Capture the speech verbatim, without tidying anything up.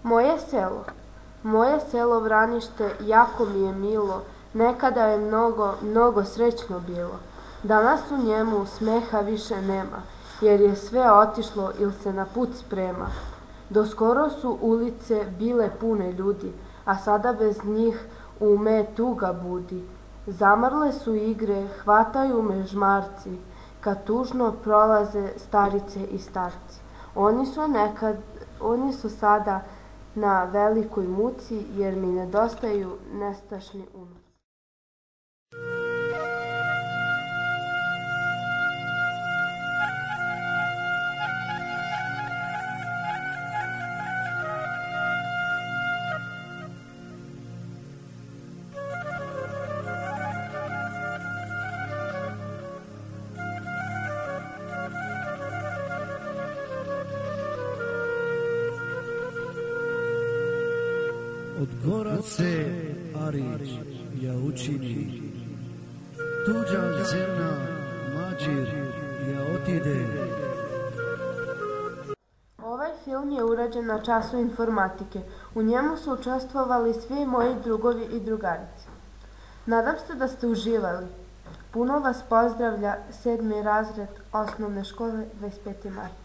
Moje selo, moje selo Vranište, jako mi je milo, nekada je mnogo, mnogo srećno bilo. Danas u njemu smeha više nema, jer je sve otišlo il se na put sprema. Doskoro su ulice bile pune ljudi, a sada bez njih u me tuga budi. Zamrle su igre, hvataju me žmarci, kad tužno prolaze starice i starci. Oni su nekad, oni su sada na velikoj muci, jer mi nedostaju nestašni unuci. Od Gorace Arić ja učini, tuđa zemna Mađir ja otide. Ovaj film je urađen na času informatike. U njemu su učestvovali svi moji drugovi i drugarice. Nadam se da ste uživali. Puno vas pozdravlja sedmi razred osnovne škole dvadeset peti mart.